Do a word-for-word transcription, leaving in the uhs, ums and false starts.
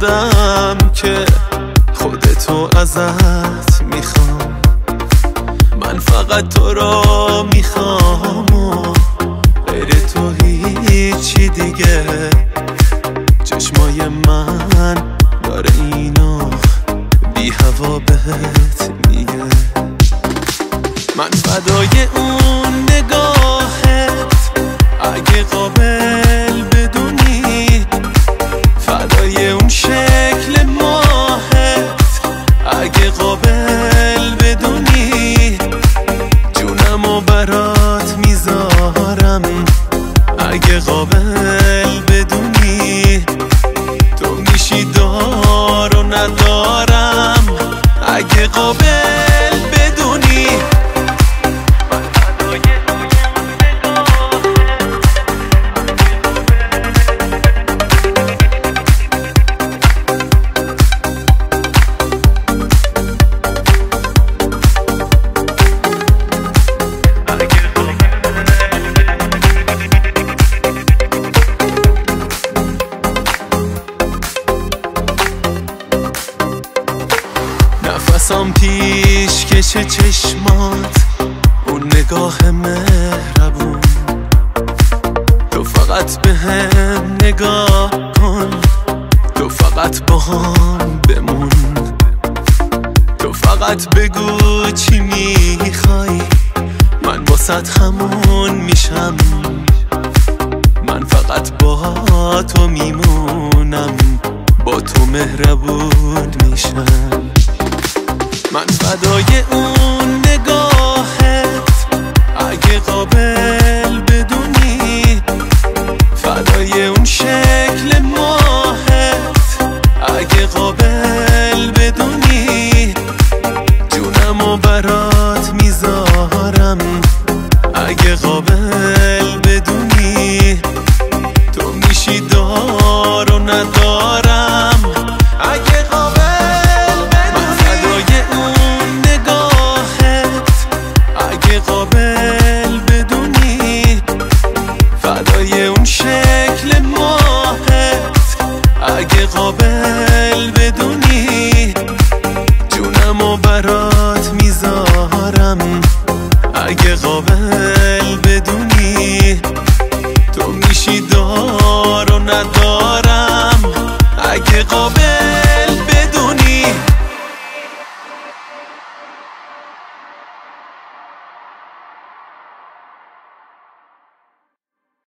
ندارم که خودتو ازت میخوام. من فقط تو را میخوام و غیر تو هیچی دیگه. چشمای من داره اینو بی هوا بهت میگه. من فدای اون نگاهت اگه قابل بدونی، فدای اون شکل ماهت اگه قابل بدونی. جونمو برات میذارم اگه قابل بدونی. تو میشی دار و ندارم اگه قابل بدونی. نفسم پیش کش چشمات، اون نگاه مهربون. تو فقط به هم نگاه کن، تو فقط با هم بمون. تو فقط بگو چی میخوای، من واسط همون میشم. من فقط با تو میمونم، با تو مهربون میشم. من فدای اون نگاهت اگه قابل بدونی، فدای اون شکل ماهت اگه قابل بدونی. جونمو برات میذارم اگه قابل بدونی. تو میشی دار و ندارم اگه قابل. قابل بدونی، فدای اون شکل ماهت اگه قابل بدونی. جونمو برات میذارم اگه قابل بدونی. تو میشی دار و ندارم اگه قابل